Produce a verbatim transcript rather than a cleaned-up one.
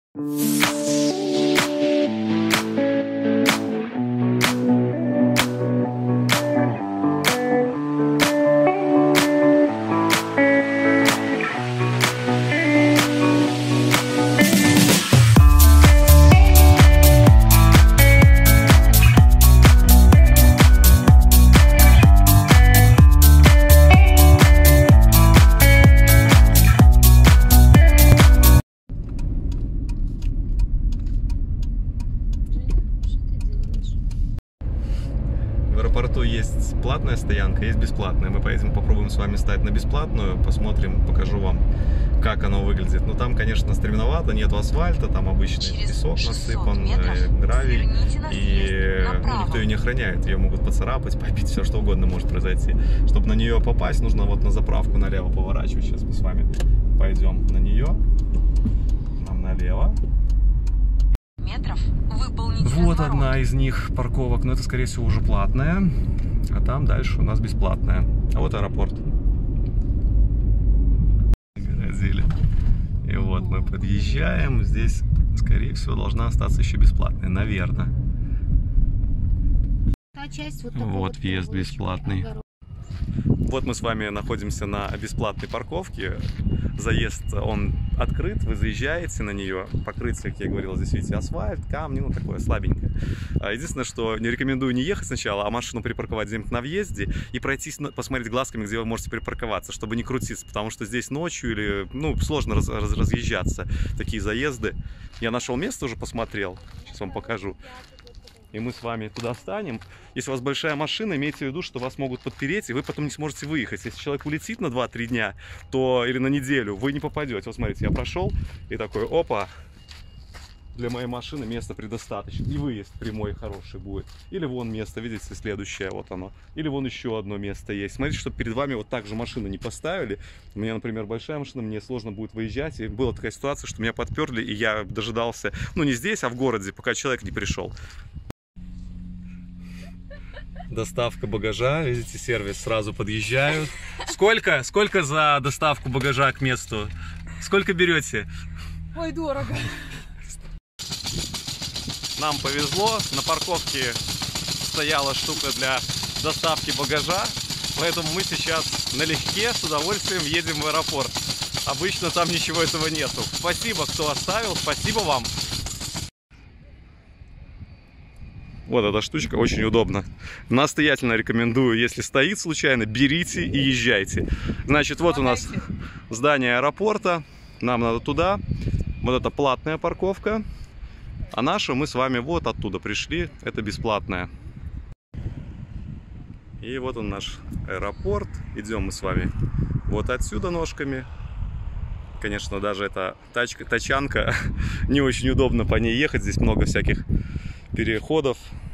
В аэропорту есть платная стоянка, есть бесплатная. Мы поедем, попробуем с вами стать на бесплатную, посмотрим, покажу вам, как оно выглядит. Но там, конечно, стремновато, нету асфальта, там обычный Через песок насыпан, метров, гравий, и ну, никто ее не охраняет. Ее могут поцарапать, побить, все что угодно может произойти. Чтобы на нее попасть, нужно вот на заправку налево поворачивать. Сейчас мы с вами пойдем на нее, нам налево. Метров, выполните вот разворот. Одна из них парковок, но это, скорее всего, уже платная, а там дальше у нас бесплатная. А вот аэропорт. Городили. И вот мы подъезжаем. Здесь, скорее всего, должна остаться еще бесплатная, наверное. Часть, вот, вот, вот въезд бесплатный. огород. Вот мы с вами находимся на бесплатной парковке. Заезд, он открыт, вы заезжаете на нее. Покрытие, как я говорил, здесь видите асфальт, камни, ну такое слабенькое. Единственное, что не рекомендую не ехать сначала, а машину припарковать где-нибудь на въезде и пройтись, посмотреть глазками, где вы можете припарковаться, чтобы не крутиться, потому что здесь ночью или, ну, сложно раз, раз, разъезжаться, такие заезды. Я нашел место, уже посмотрел, сейчас вам покажу. И мы с вами туда станем. Если у вас большая машина, имейте в виду, что вас могут подпереть, и вы потом не сможете выехать. Если человек улетит на два-три дня, то или на неделю, вы не попадете. Вот смотрите, я прошел, и такой, опа, для моей машины места предостаточно. И выезд прямой хороший будет. Или вон место, видите, следующее, вот оно. Или вон еще одно место есть. Смотрите, чтобы перед вами вот так же машину не поставили. У меня, например, большая машина, мне сложно будет выезжать. И была такая ситуация, что меня подперли, и я дожидался, ну не здесь, а в городе, пока человек не пришел. Доставка багажа, видите, сервис, сразу подъезжают. Сколько? Сколько за доставку багажа к месту? Сколько берете? Ой, дорого. Нам повезло, на парковке стояла штука для доставки багажа, поэтому мы сейчас налегке с удовольствием едем в аэропорт. Обычно там ничего этого нету. Спасибо, кто оставил, спасибо вам. Вот эта штучка очень удобна. Настоятельно рекомендую, если стоит случайно, берите и езжайте. Значит, вот у нас здание аэропорта. Нам надо туда. Вот это платная парковка. А наша мы с вами вот оттуда пришли. Это бесплатная. И вот он наш аэропорт. Идем мы с вами вот отсюда ножками. Конечно, даже эта тачка, тачанка, не очень удобно по ней ехать. Здесь много всяких переходов.